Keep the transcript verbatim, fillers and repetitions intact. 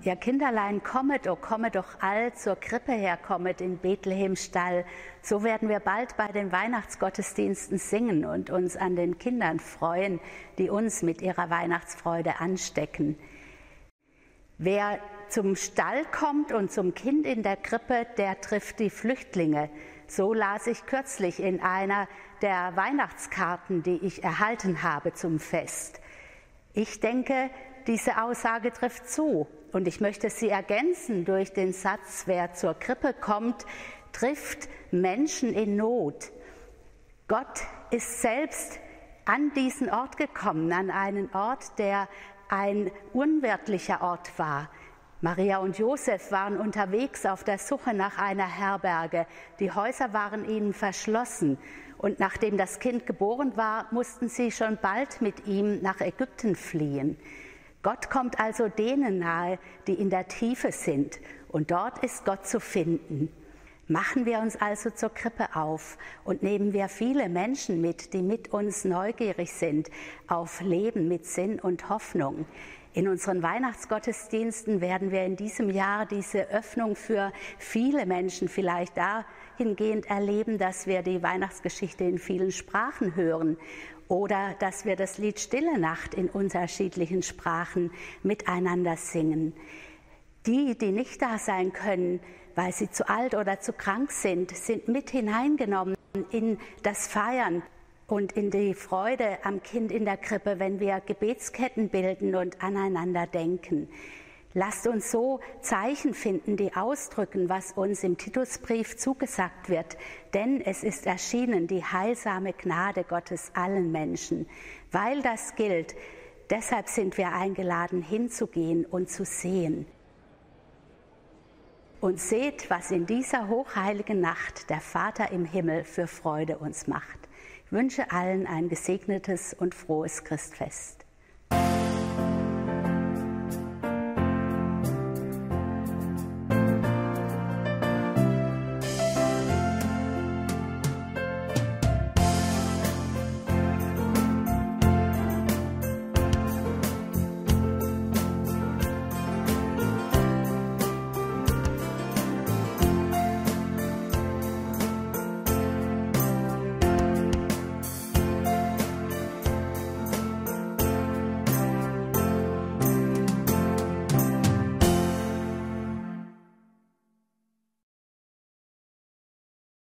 Ihr Kinderlein kommet, o kommet doch all, zur Krippe herkommet in Bethlehem Stall. So werden wir bald bei den Weihnachtsgottesdiensten singen und uns an den Kindern freuen, die uns mit ihrer Weihnachtsfreude anstecken. Wer zum Stall kommt und zum Kind in der Krippe, der trifft die Flüchtlinge. So las ich kürzlich in einer der Weihnachtskarten, die ich erhalten habe zum Fest. Ich denke, diese Aussage trifft zu. Und ich möchte sie ergänzen durch den Satz, wer zur Krippe kommt, trifft Menschen in Not. Gott ist selbst an diesen Ort gekommen, an einen Ort, der ein unwirtlicher Ort war. Maria und Josef waren unterwegs auf der Suche nach einer Herberge. Die Häuser waren ihnen verschlossen. Und nachdem das Kind geboren war, mussten sie schon bald mit ihm nach Ägypten fliehen. Gott kommt also denen nahe, die in der Tiefe sind, und dort ist Gott zu finden. Machen wir uns also zur Krippe auf und nehmen wir viele Menschen mit, die mit uns neugierig sind auf Leben mit Sinn und Hoffnung. In unseren Weihnachtsgottesdiensten werden wir in diesem Jahr diese Öffnung für viele Menschen vielleicht dahingehend erleben, dass wir die Weihnachtsgeschichte in vielen Sprachen hören. Oder dass wir das Lied Stille Nacht in unterschiedlichen Sprachen miteinander singen. Die, die nicht da sein können, weil sie zu alt oder zu krank sind, sind mit hineingenommen in das Feiern und in die Freude am Kind in der Krippe, wenn wir Gebetsketten bilden und aneinander denken. Lasst uns so Zeichen finden, die ausdrücken, was uns im Titusbrief zugesagt wird. Denn es ist erschienen die heilsame Gnade Gottes allen Menschen. Weil das gilt, deshalb sind wir eingeladen, hinzugehen und zu sehen. Und seht, was in dieser hochheiligen Nacht der Vater im Himmel für Freude uns macht. Ich wünsche allen ein gesegnetes und frohes Christfest.